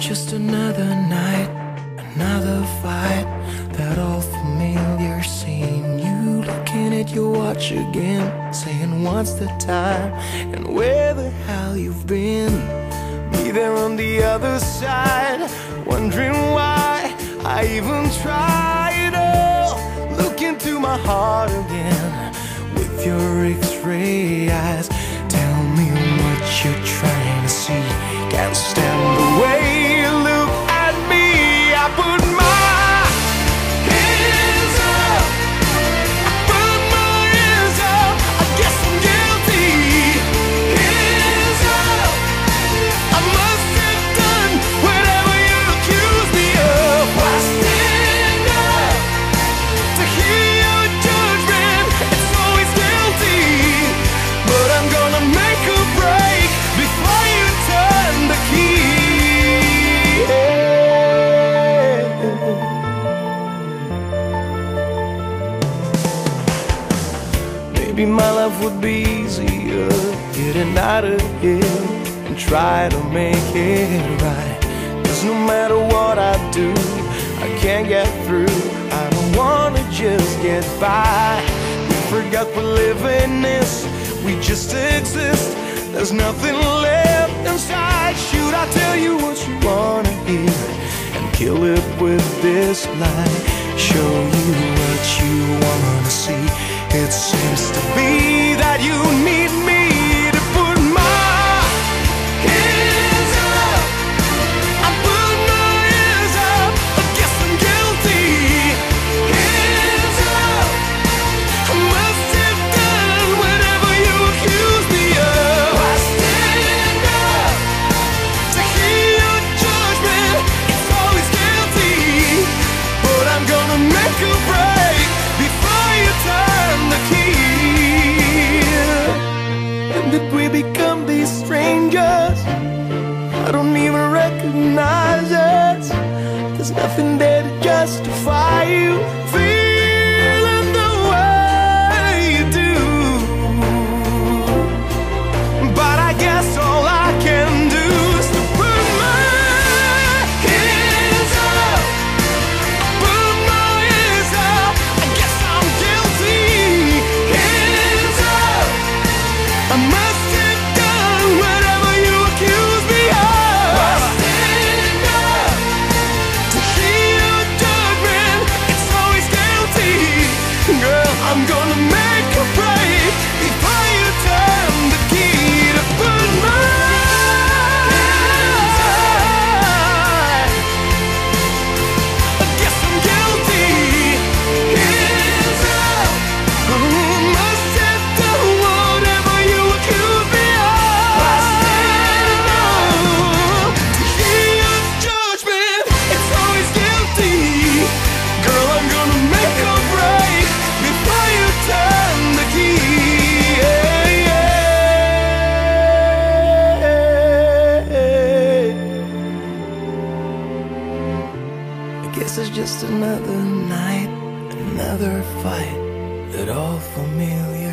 just another night, another fight. That old familiar scene, you looking at your watch again, saying what's the time and where the hell you've been. Me there on the other side, wondering why I even tried. Oh, look into my heart again with your X-ray eyes. Tell me what you're trying to see. Can't stand the way you look at me. I put my hands up, I put my hands up. I guess I'm guilty. Hands up, I must have done whatever you accuse me of. I stand up to hear your judgment. It's always guilty, but I'm gonna make a break before you turn the key. Maybe my life would be easier getting out of here and try to make it right. 'Cause no matter what I do, I can't get through. I don't wanna just get by. We forgot we're living this, we just exist. There's nothing left inside. Should I tell you what you wanna hear and kill it with this lie? Show you what you wanna see. It seems to be that you need me to put my hands up. I put my hands up. I guess I'm guilty. Hands up. I must have done whatever you accuse me of. I stand up to hear your judgment. It's always guilty, but I'm gonna make a break before you turn the key. And did we become these strangers? I don't even recognize us. There's nothing there to justify you feeling the way you do. But I guess all I can do is to put my hands up. Put my hands up. I guess I'm guilty. Hands up. I must have done whatever you accuse me of. I stand up to hear your judgment. It's always guilty. Girl, I'm gonna make a break before you turn the key to put my hands up. I guess I'm guilty. Hands up. Must have done whatever you accuse me of. I stand up to hear your judgment. It's always guilty. Girl, I'm gonna make a break before you turn the key. I guess it's just another night, another fight. That old familiar